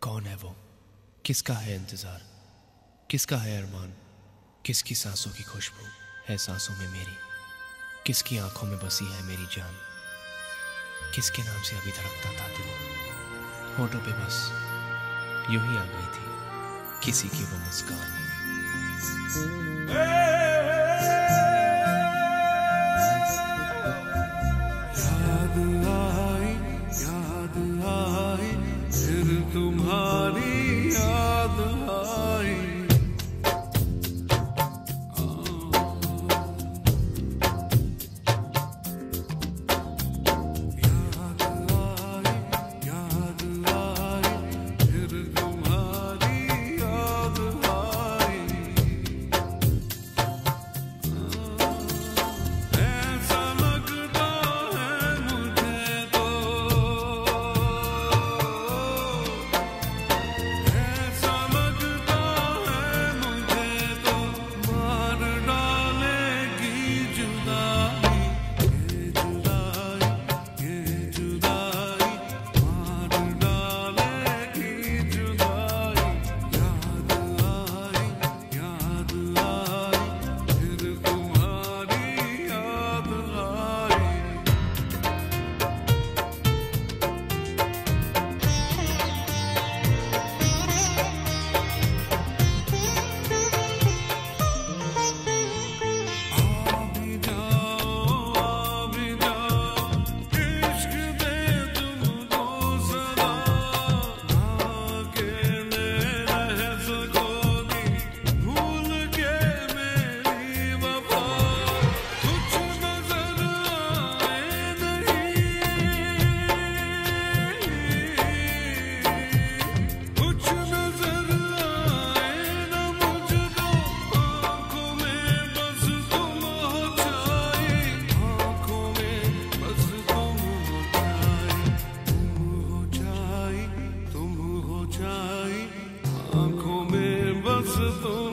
कौन है वो, किसका है इंतजार, किसका है अरमान, किसकी सांसों की खुशबू है सांसों में मेरी, किसकी आंखों में बसी है मेरी जान, किसके नाम से अभी धड़कता था दिल, होठों पे बस यूं ही आ गई थी किसी की वो मुस्कान। याद आई फिर तुम्हारी याद आई। याद आई फिर तुम्हारी याद आई। ऐसा लगता है मुझे तो, ऐसा लगता है मुझे तो मार डालेगी जुदाई, ये जुदाई मार डालेगी जुदाई। याद आई फिर तुम्हारी याद आई। आ भी जाओ इश्क दे तुमको सदा, ना अकेले रह सकोगी भूल के मेरी वफा। कुछ नजर आए नहीं, कुछ नजर आए न मुझको, आंखों में बस तुम हो जाए, आंखों में बस तुम हो जाए, तुम हो जाए, आंखों में बस तुम